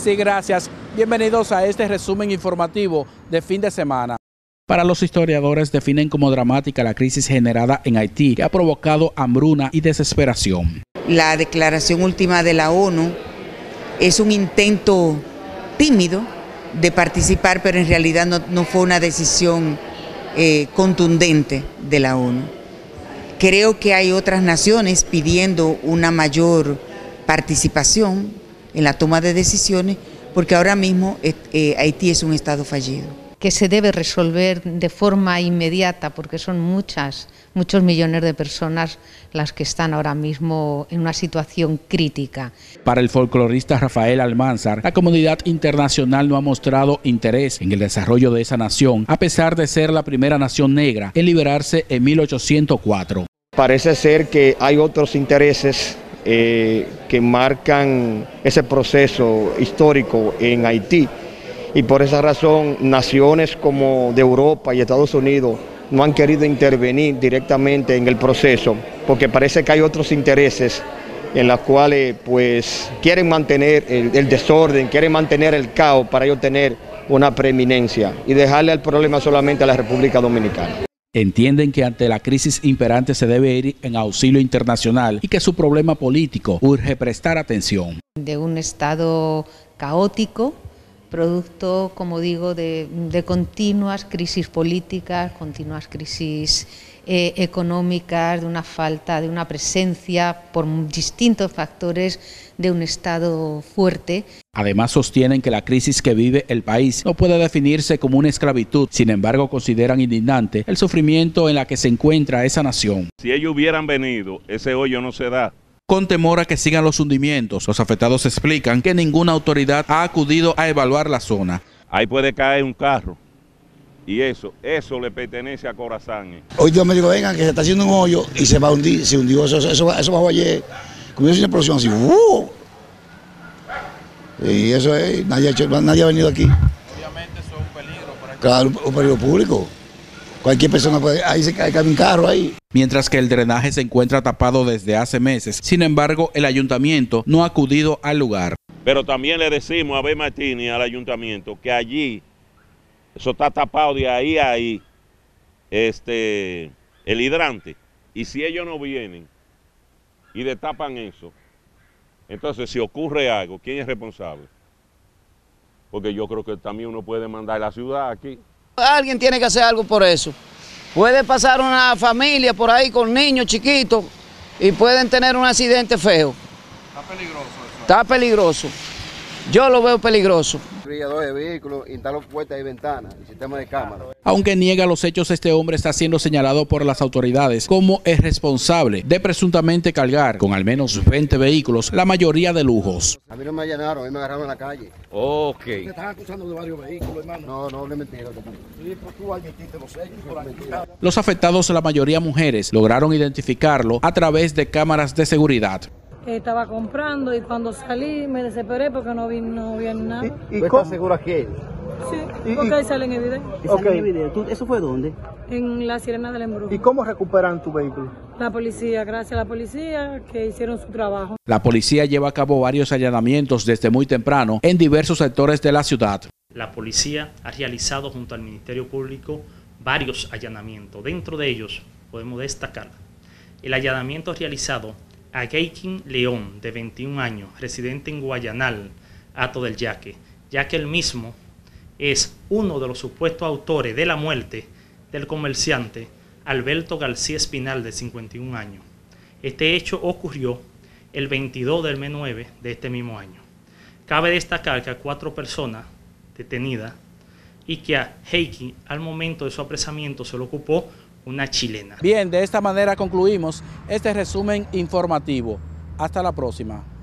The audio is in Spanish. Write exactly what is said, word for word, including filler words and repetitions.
Sí, gracias. Bienvenidos a este resumen informativo de fin de semana. Para los historiadores definen como dramática la crisis generada en Haití, que ha provocado hambruna y desesperación. La declaración última de la ONU es un intento tímido de participar, pero en realidad no, no fue una decisión eh, contundente de la ONU. Creo que hay otras naciones pidiendo una mayor participación en la toma de decisiones, porque ahora mismo eh, Haití es un estado fallido. Que se debe resolver de forma inmediata, porque son muchas, muchos millones de personas las que están ahora mismo en una situación crítica. Para el folclorista Rafael Almanzar, la comunidad internacional no ha mostrado interés en el desarrollo de esa nación, a pesar de ser la primera nación negra en liberarse en mil ochocientos cuatro. Parece ser que hay otros intereses eh, que marcan ese proceso histórico en Haití. Y por esa razón, naciones como de Europa y Estados Unidos no han querido intervenir directamente en el proceso, porque parece que hay otros intereses en los cuales pues, quieren mantener el, el desorden, quieren mantener el caos para ellos tener una preeminencia y dejarle el problema solamente a la República Dominicana. Entienden que ante la crisis imperante se debe ir en auxilio internacional y que su problema político urge prestar atención. De un estado caótico, producto, como digo, de, de continuas crisis políticas, continuas crisis eh, económicas, de una falta, de una presencia por distintos factores de un Estado fuerte. Además sostienen que la crisis que vive el país no puede definirse como una esclavitud, sin embargo consideran indignante el sufrimiento en la que se encuentra esa nación. Si ellos hubieran venido, ese hoyo no se da. Con temor a que sigan los hundimientos, los afectados explican que ninguna autoridad ha acudido a evaluar la zona. Ahí puede caer un carro y eso, eso le pertenece a Corazán. Hoy yo me digo, vengan, que se está haciendo un hoyo y se va a hundir, se hundió, eso, eso, eso bajó ayer, como una explosión así, ¡uh! Y eso es, nadie ha, hecho, nadie ha venido aquí. Obviamente eso es un peligro para el... Claro, un peligro público. Cualquier persona puede, ahí se cae, cae un carro ahí. Mientras que el drenaje se encuentra tapado desde hace meses, sin embargo, el ayuntamiento no ha acudido al lugar. Pero también le decimos a Abel Martínez, al ayuntamiento, que allí, eso está tapado de ahí a ahí, este, el hidrante. Y si ellos no vienen y destapan eso, entonces si ocurre algo, ¿quién es responsable? Porque yo creo que también uno puede mandar a la ciudad aquí. Alguien tiene que hacer algo por eso. Puede pasar una familia por ahí con niños chiquitos y pueden tener un accidente feo. Está peligroso eso. Está peligroso. Yo lo veo peligroso. De vehículos, instaló puertas y ventanas, y sistema de cámara. Aunque niega los hechos, este hombre está siendo señalado por las autoridades como el responsable de presuntamente cargar con al menos veinte vehículos, la mayoría de lujos. A mí no me allanaron, a mí me agarraron en la calle. Ok. Te están acusando de varios vehículos, hermano. No, no, no es mentira. Sí, pues tú admitiste los hechos por aquí. Los afectados, la mayoría mujeres, lograron identificarlo a través de cámaras de seguridad. Estaba comprando y cuando salí me desesperé porque no vi, no vi nada. ¿Y, y cómo estás seguro aquí? Sí, porque ahí sale en el video. Okay. ¿En el video? ¿Eso fue dónde? En la Sirena del Embrujo. ¿Y cómo recuperan tu vehículo? La policía, gracias a la policía que hicieron su trabajo. La policía lleva a cabo varios allanamientos desde muy temprano en diversos sectores de la ciudad. La policía ha realizado junto al Ministerio Público varios allanamientos. Dentro de ellos podemos destacar el allanamiento realizado a Gaykin León, de veintiún años, residente en Guayanal, Hato del Yaque, ya que él mismo es uno de los supuestos autores de la muerte del comerciante Alberto García Espinal, de cincuenta y un años. Este hecho ocurrió el veintidós del mes nueve de este mismo año. Cabe destacar que a cuatro personas detenidas y que a Heiki, al momento de su apresamiento, se le ocupó una chilena. Bien, de esta manera concluimos este resumen informativo. Hasta la próxima.